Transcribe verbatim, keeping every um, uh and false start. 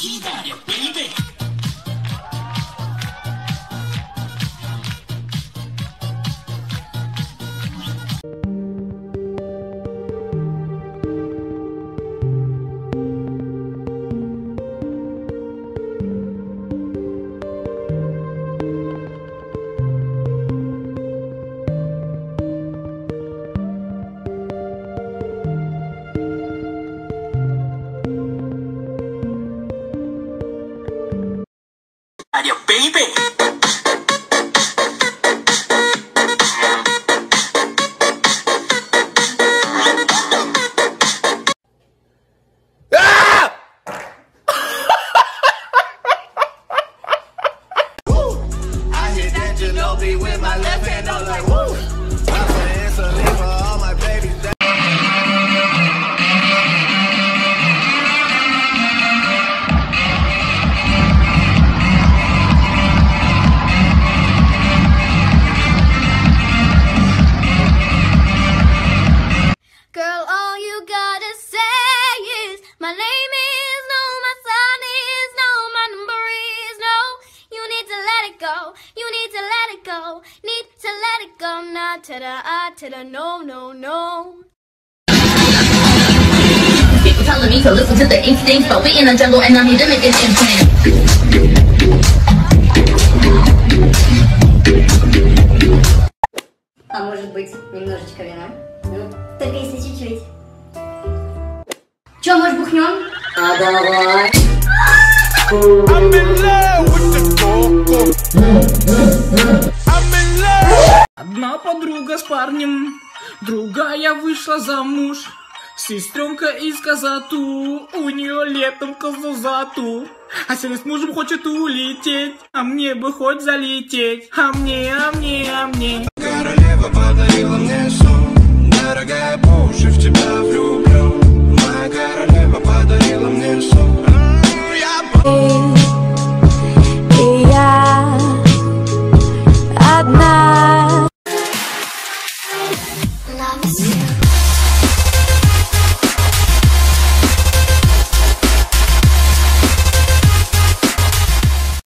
Baby. With my left hand, I'm like, woo! I'm gonna instantly for all my babies. Girl, all you gotta say is my name is no, my sign is no, my number is no. You need to let it go. You need to let it go. Need to let it go. Not to the I, to the no, no, no. People telling me to listen to the instincts, but we in the jungle and I'm here to make it insane. А может быть, немножечко вина? Ну, только если чуть-чуть. Чё, может, бухнем? А давай. I'm in love with the coco. I'm in love. Одна подруга с парнем, другая вышла замуж. Сестренка из Казату, у нее летом козу, а сегодня с мужем хочет улететь. А мне бы хоть залететь. А мне, а мне, а мне. Королева подарила мне сон. Дорогая, по уши в тебя влюблю. Моя королева подарила мне сон. И я одна.